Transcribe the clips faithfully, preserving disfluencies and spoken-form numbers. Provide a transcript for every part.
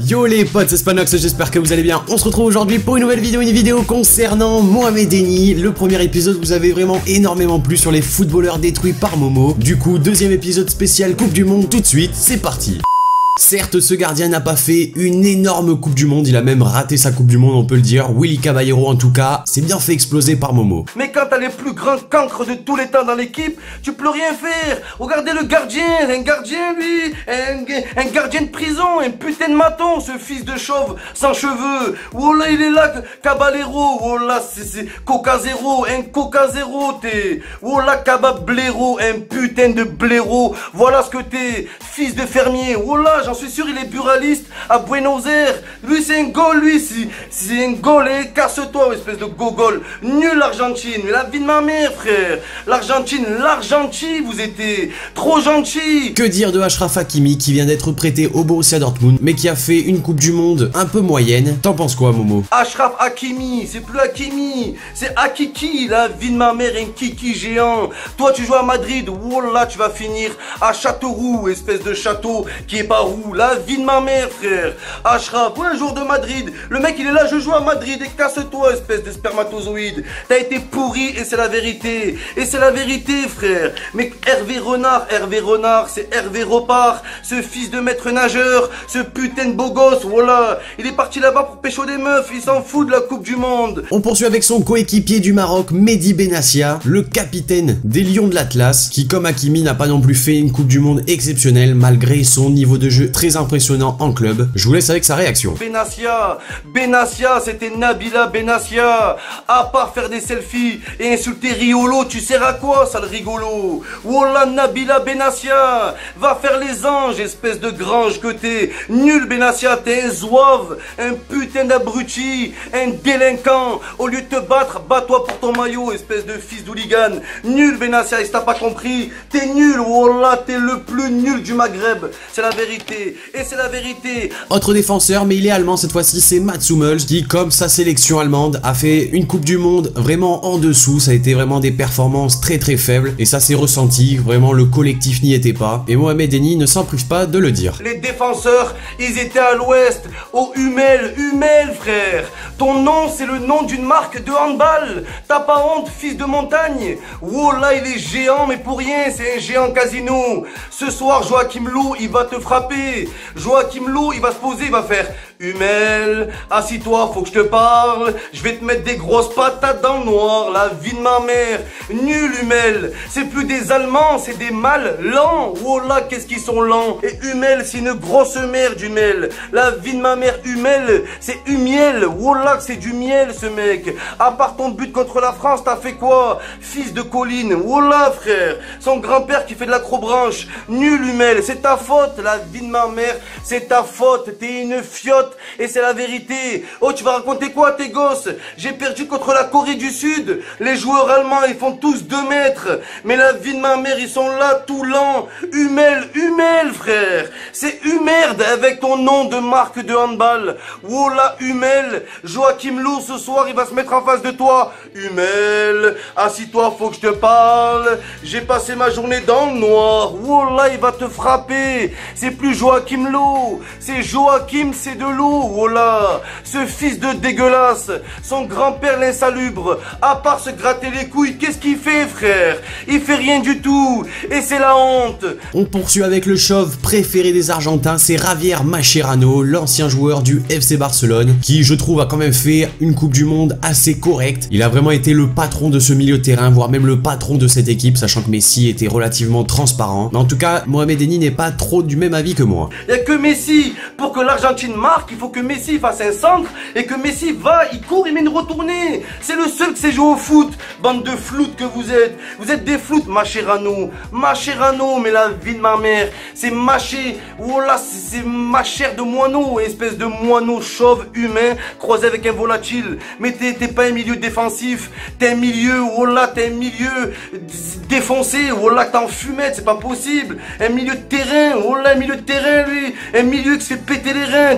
Yo les potes, c'est Spanox, j'espère que vous allez bien. On se retrouve aujourd'hui pour une nouvelle vidéo, une vidéo concernant Mohamed Eni. Le premier épisode vous avez vraiment énormément plu sur les footballeurs détruits par Momo. Du coup, deuxième épisode spécial Coupe du Monde tout de suite, c'est parti. Certes, ce gardien n'a pas fait une énorme Coupe du Monde, il a même raté sa Coupe du Monde, on peut le dire. Willy Caballero, en tout cas, s'est bien fait exploser par Momo. Mais quand t'as les plus grands cancres de tous les temps dans l'équipe, tu peux rien faire. Regardez le gardien, un gardien lui, un, un gardien de prison, un putain de maton, ce fils de chauve sans cheveux. Oh là, il est là, Caballero, oh là, c'est Coca Zéro, un Coca Zéro, t'es. Oh là, Caballero, un putain de blaireau. Voilà ce que t'es, fils de fermier. Oh là, j'en suis sûr, il est buraliste à Buenos Aires. Lui, c'est un goal, lui, c'est un goal. Et casse-toi, espèce de gogol. Nul l'Argentine, mais la vie de ma mère, frère. L'Argentine, l'Argentine, vous étiez trop gentil. Que dire de Achraf Hakimi qui vient d'être prêté au Borussia Dortmund, mais qui a fait une Coupe du Monde un peu moyenne. T'en penses quoi, Momo? Achraf Hakimi, c'est plus Hakimi, c'est Hakiki, la vie de ma mère, un kiki géant. Toi, tu joues à Madrid, oh là, tu vas finir à Châteauroux, espèce de château qui est pas roux. La vie de ma mère, frère. Achraf, ouais, un jour de Madrid. Le mec, il est là, je joue à Madrid et casse-toi, espèce de spermatozoïde. T'as été pourri et c'est la vérité. Et c'est la vérité, frère. Mais Hervé Renard, Hervé Renard, c'est Hervé Repart, ce fils de maître nageur, ce putain de beau gosse, voilà. Il est parti là-bas pour pécho des meufs, il s'en fout de la Coupe du Monde. On poursuit avec son coéquipier du Maroc, Mehdi Benassia, le capitaine des Lions de l'Atlas, qui comme Hakimi n'a pas non plus fait une Coupe du Monde exceptionnelle malgré son niveau de jeu très impressionnant en club. Je vous laisse avec sa réaction. Benassia, Benassia, c'était Nabila Benassia. À part faire des selfies et insulter Riolo, tu sers à quoi, sale rigolo? Wallah, Nabila Benassia, va faire les anges, espèce de grange que t'es. Nul Benassia, t'es un zouave, un putain d'abruti, un délinquant. Au lieu de te battre, bats-toi pour ton maillot, espèce de fils d'hooligan. Nul Benassia, et si t'as pas compris, t'es nul, wallah, t'es le plus nul du Maghreb. C'est la vérité. Et c'est la vérité. Autre défenseur, mais il est allemand cette fois-ci, c'est Mats Hummels, qui comme sa sélection allemande a fait une Coupe du Monde vraiment en dessous. Ça a été vraiment des performances très très faibles et ça s'est ressenti, vraiment le collectif n'y était pas. Et Mohamed Eni ne s'en prive pas de le dire. Les défenseurs, ils étaient à l'ouest, au Hummel, Hummel frère. Ton nom c'est le nom d'une marque de handball. T'as pas honte, fils de montagne? Oh là, il est géant mais pour rien, c'est un géant casino. Ce soir, Joachim Low, il va te frapper. Joachim Low, il va se poser, il va faire Hummel, assis-toi, faut que je te parle. Je vais te mettre des grosses patates dans le noir, la vie de ma mère. Nul Hummel, c'est plus des Allemands, c'est des mâles lents. Oh là, qu'est-ce qu'ils sont lents. Et Hummel, c'est une grosse merde, Hummel. La vie de ma mère, Hummel, c'est Humiel. Oh là, c'est du miel, ce mec. À part ton but contre la France, t'as fait quoi? Fils de colline. Oh là, frère. Son grand-père qui fait de l'acrobranche. Nul Hummel, c'est ta faute, la vie de ma mère. C'est ta faute, t'es une fiotte. Et c'est la vérité. Oh, tu vas raconter quoi à tes gosses? J'ai perdu contre la Corée du Sud. Les joueurs allemands, ils font tous deux mètres. Mais la vie de ma mère, ils sont là tout lents. Hummel, Hummel, frère. C'est Hummerde avec ton nom de marque de handball. Oh là, Hummel. Joachim Low, ce soir, il va se mettre en face de toi. Hummel, assis-toi, faut que je te parle. J'ai passé ma journée dans le noir. Oh là, il va te frapper. C'est plus Joachim Low. C'est Joachim, c'est de l'eau. Oh là, ce fils de dégueulasse, son grand-père l'insalubre, à part se gratter les couilles, qu'est-ce qu'il fait, frère? Il fait rien du tout, et c'est la honte. On poursuit avec le chauve préféré des Argentins, c'est Javier Mascherano, l'ancien joueur du F C Barcelone, qui je trouve a quand même fait une Coupe du Monde assez correcte. Il a vraiment été le patron de ce milieu de terrain, voire même le patron de cette équipe, sachant que Messi était relativement transparent. Mais en tout cas, Mohamed Eni n'est pas trop du même avis que moi. Il n'y a que Messi, pour que l'Argentine marque, il faut que Messi fasse un centre et que Messi va, il court, il met une retournée. C'est le seul qui sait jouer au foot. Bande de floutes que vous êtes. Vous êtes des floutes, Mascherano. Mascherano, mais la vie de ma mère. C'est mâché. Oh là, c'est ma chair de moineau. Espèce de moineau chauve humain croisé avec un volatile. Mais t'es pas un milieu défensif. T'es un milieu, oh là, t'es un milieu défoncé. Oh là, t'es en fumette, c'est pas possible. Un milieu de terrain. Oh là, un milieu de terrain, lui. Un milieu qui se fait péter les reins. T'es nul.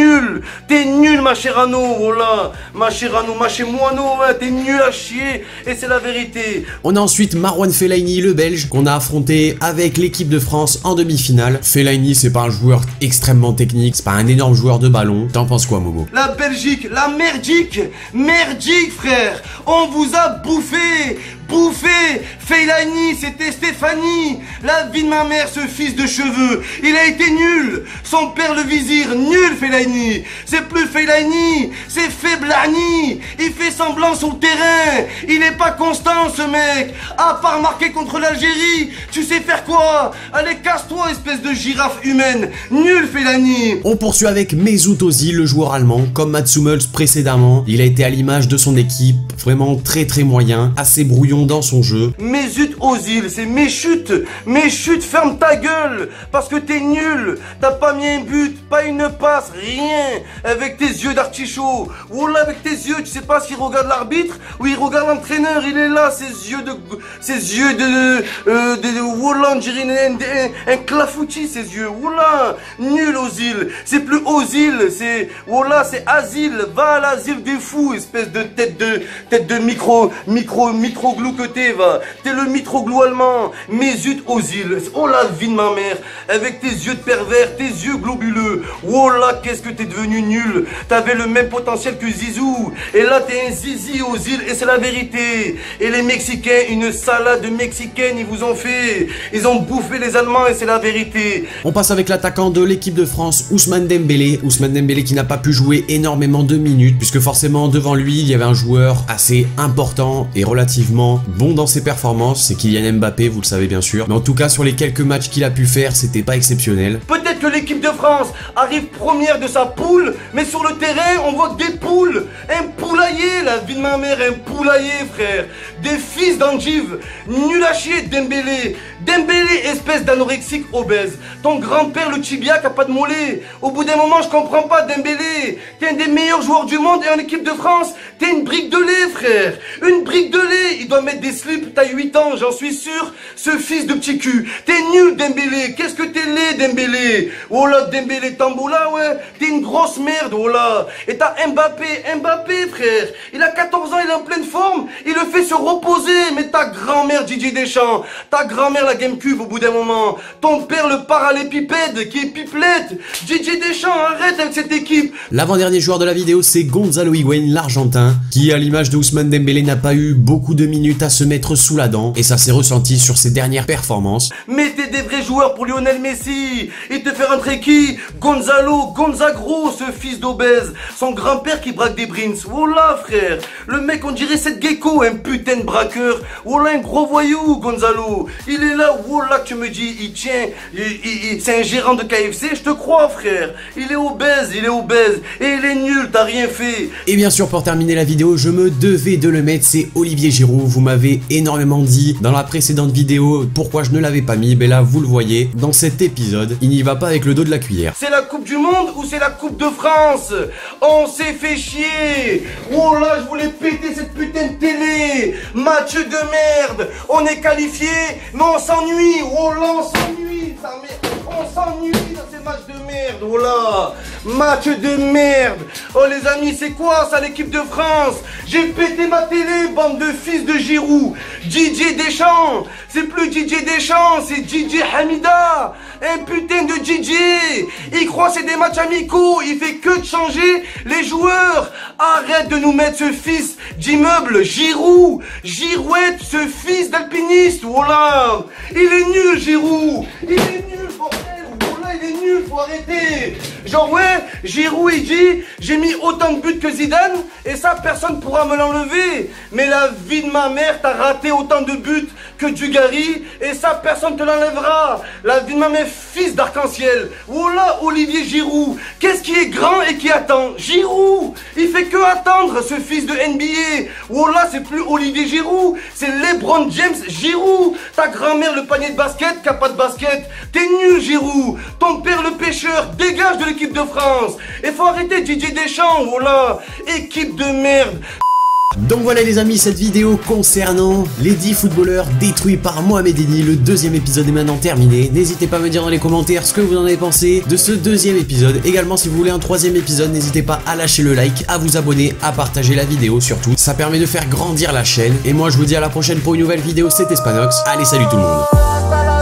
nul. T'es nul, Mascherano, voilà. Mascherano, Machemoino, ouais, t'es nul à chier. Et c'est la vérité. On a ensuite Marouane Fellaini, le Belge, qu'on a affronté avec l'équipe de France en demi-finale. Fellaini, c'est pas un joueur extrêmement technique, c'est pas un énorme joueur de ballon. T'en penses quoi, Momo? La Belgique, la merdique, merdique, frère. On vous a bouffé. Bouffé. Fellaini, c'était Stéphanie. La vie de ma mère, ce fils de cheveux. Il a été nul. Son père le vizir, nul Fellaini. C'est plus Fellaini, c'est Feblani. Il fait semblant sur le terrain. Il est pas constant, ce mec. À part marquer contre l'Algérie, tu sais faire quoi? Allez, casse-toi, espèce de girafe humaine. Nul Fellaini. On poursuit avec Mesut Özil, le joueur allemand. Comme Mats Hummels précédemment, il a été à l'image de son équipe, vraiment très très moyen, assez brouillon dans son jeu. Mesut Özil, c'est mes chutes, mes chutes, ferme ta gueule, parce que t'es nul, t'as pas mis un but, pas une passe, rien, avec tes yeux d'artichaut, ou là avec tes yeux, tu sais pas s'il regarde l'arbitre, ou il regarde l'entraîneur, il est là, ses yeux de, ses yeux de, euh, de, de, voilà, on dirait un, un, un clafoutis, ses yeux, voilà, nul Özil, c'est plus Özil, c'est, voilà, c'est asile, va à l'asile des fous, espèce de tête de, tête de micro, micro, micro glou que t'es, va. T'es le mitroglou allemand. Mesut Özil. Oh la vie de ma mère. Avec tes yeux de pervers, tes yeux globuleux. Oh là, qu'est-ce que t'es devenu nul. T'avais le même potentiel que Zizou. Et là, t'es un zizi Özil. Et c'est la vérité. Et les Mexicains, une salade mexicaine, ils vous ont fait. Ils ont bouffé les Allemands et c'est la vérité. On passe avec l'attaquant de l'équipe de France, Ousmane Dembélé. Ousmane Dembélé qui n'a pas pu jouer énormément de minutes, puisque forcément, devant lui, il y avait un joueur assez important et relativement bon dans ses performances, c'est Kylian Mbappé, vous le savez bien sûr, mais en tout cas sur les quelques matchs qu'il a pu faire, c'était pas exceptionnel. Peut-être que l'équipe de France arrive première de sa poule, mais sur le terrain on voit que des poules, un poulailler, la vie de ma mère, un poulailler frère, des fils d'angives, nul à chier Dembélé, Dembélé espèce d'anorexique obèse, ton grand-père le tibia qui a pas de mollet, au bout d'un moment je comprends pas Dembélé, t'es un des meilleurs joueurs du monde et en équipe de France, t'es une brique de lait frère, une brique de lait, il doit mettre des slips, t'as huit ans, j'en suis sûr, ce fils de petit cul. T'es nul, Dembélé, qu'est-ce que t'es laid, Dembélé. Oh là, Dembélé Tamboula, ouais, t'es une grosse merde, oh là. Et t'as Mbappé, Mbappé, frère, il a quatorze ans, il est en pleine forme, il le fait se reposer, mais ta grand-mère, Didier Deschamps, ta grand-mère, la GameCube, au bout d'un moment, ton père, le parallépipède, qui est pipelette, Didier Deschamps, arrête avec cette équipe. L'avant-dernier joueur de la vidéo, c'est Gonzalo Higuaín, l'Argentin, qui, à l'image de Ousmane Dembélé, n'a pas eu beaucoup de minutes à se mettre sous la dent, et ça s'est ressenti sur ses dernières performances. Mettez des vrais joueurs pour Lionel Messi. Il te fait rentrer qui? Gonzalo, Gonzagro, ce fils d'obèse. Son grand-père qui braque des brins. Oh là, frère. Le mec, on dirait cette gecko, un putain de braqueur. Oh là, un gros voyou, Gonzalo. Il est là, oh là, que tu me dis, il tient, il, il, il, c'est un gérant de K F C, je te crois, frère. Il est obèse, il est obèse. Et il est nul, t'as rien fait. Et bien sûr, pour terminer la vidéo, je me devais de le mettre, c'est Olivier Giroud. Vous m'avez énormément dit dans la précédente vidéo pourquoi je ne l'avais pas mis, mais là vous le voyez, dans cet épisode, il n'y va pas avec le dos de la cuillère. C'est la Coupe du Monde ou c'est la Coupe de France? On s'est fait chier. Oh là, je voulais péter cette putain de télé. Match de merde. On est qualifié, mais on s'ennuie. Oh là, on s'ennuie. On s'ennuie dans ces matchs de merde. Oh là, match de merde. Oh les amis, c'est quoi ça l'équipe de France? J'ai pété ma télé, bande de fils de Giroud. Didier Deschamps, c'est plus Didier Deschamps, c'est Didier Hamida. Un putain de Didier. Il croit c'est des matchs amicaux, il fait que de changer les joueurs. Arrête de nous mettre ce fils d'immeuble, Giroud. Girouette, ce fils d'alpiniste. Voilà, il est nul Giroud. Il est nul, bordel. Il est nul, faut arrêter. Genre ouais, Giroud il dit j'ai mis autant de buts que Zidane et ça personne pourra me l'enlever. Mais la vie de ma mère, t'as raté autant de buts que Dugarry et ça personne te l'enlèvera. La vie de ma mère, fils d'arc-en-ciel. Oh là, Olivier Giroud, qu'est-ce qui est grand et qui attend? Giroud, il fait que attendre ce fils de N B A. Oh là, c'est plus Olivier Giroud, c'est LeBron James Giroud. Ta grand-mère le panier de basket qui a pas de basket. T'es nul Giroud. Ton père le pêcheur, dégage de l'équipe de France. Et faut arrêter Didier Deschamps, voilà. Équipe de merde. Donc voilà les amis, cette vidéo concernant les dix footballeurs détruits par Mohamed Eni, le deuxième épisode est maintenant terminé. N'hésitez pas à me dire dans les commentaires ce que vous en avez pensé de ce deuxième épisode. Également si vous voulez un troisième épisode, n'hésitez pas à lâcher le like, à vous abonner, à partager la vidéo surtout. Ça permet de faire grandir la chaîne. Et moi je vous dis à la prochaine pour une nouvelle vidéo, c'était Spanox. Allez salut tout le monde.